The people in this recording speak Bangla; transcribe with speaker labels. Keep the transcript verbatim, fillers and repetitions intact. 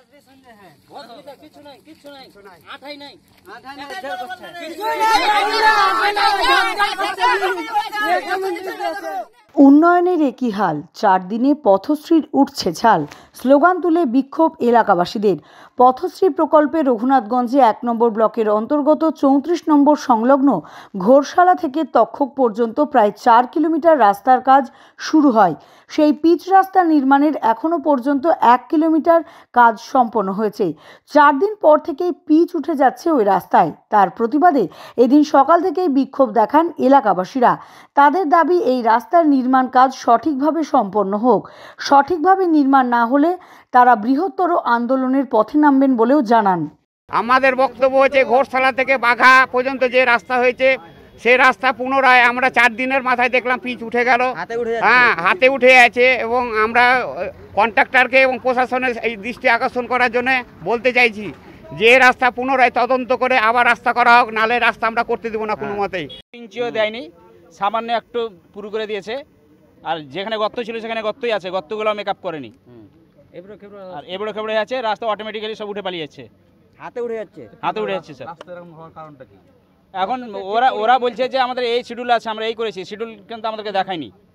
Speaker 1: উন্নয়নের একই হাল, চার দিনে পথশ্রীর উঠছে ঝাল। স্লোগান তুলে বিক্ষোভ এলাকাবাসীদের। পথশ্রী প্রকল্পে রঘুনাথগঞ্জে এক নম্বর ব্লকের অন্তর্গত চৌত্রিশ নম্বর সংলগ্ন ঘোরশালা থেকে তক্ষক পর্যন্ত প্রায় চার কিলোমিটার রাস্তার কাজ শুরু হয়। সেই পিচ রাস্তা নির্মাণের এখনো পর্যন্ত এক কিলোমিটার কাজ সম্পন্ন হয়েছে। চার দিন পর থেকেই পিচ উঠে যাচ্ছে ওই রাস্তায়। তার প্রতিবাদে এদিন সকাল থেকেই বিক্ষোভ দেখান এলাকাবাসীরা। তাদের দাবি, এই রাস্তার নির্মাণ কাজ সঠিকভাবে সম্পন্ন হোক। সঠিকভাবে নির্মাণ না হলে তারা বৃহত্তর আন্দোলনের পথে নামবেন বলেও জানান।
Speaker 2: আমাদের বক্তব্য হচ্ছে ঘোরশালা থেকে বাঘা পর্যন্ত যে রাস্তা হয়েছে সেই রাস্তা পুনরায় আমরা চার দিনের মাথায় দেখলাম পিচ উঠে গেল, হ্যাঁ হাতে উঠে আছে। এবং আমরা কন্ট্রাক্টরকে এবং প্রশাসনের এই দৃষ্টি আকর্ষণ করার জন্য বলতে চাইছি যে রাস্তা পুনরায় তদন্ত করে আবার রাস্তা করা হোক, নালে রাস্তা আমরা করতে দেবো না কোনো মতেই।
Speaker 3: ইঞ্চিও দেয়নি, সামান্য একটু পুরো করে দিয়েছে। আর যেখানে গর্ত ছিল সেখানে গর্তই আছে, গর্তগুলো মেকআপ করেনি। আর এবড়ো খেবড়ে আছে, রাস্তা অটোমেটিক্যালি সব উঠে পালিয়ে যাচ্ছে,
Speaker 4: হাতে উঠে যাচ্ছে
Speaker 3: হাতে উঠে যাচ্ছে স্যার। এখন ওরা ওরা বলছে যে আমাদের এই শিডিউল আছে, আমরা এই করেছি, শিডিউল কিন্তু আমাদেরকে দেখায়নি।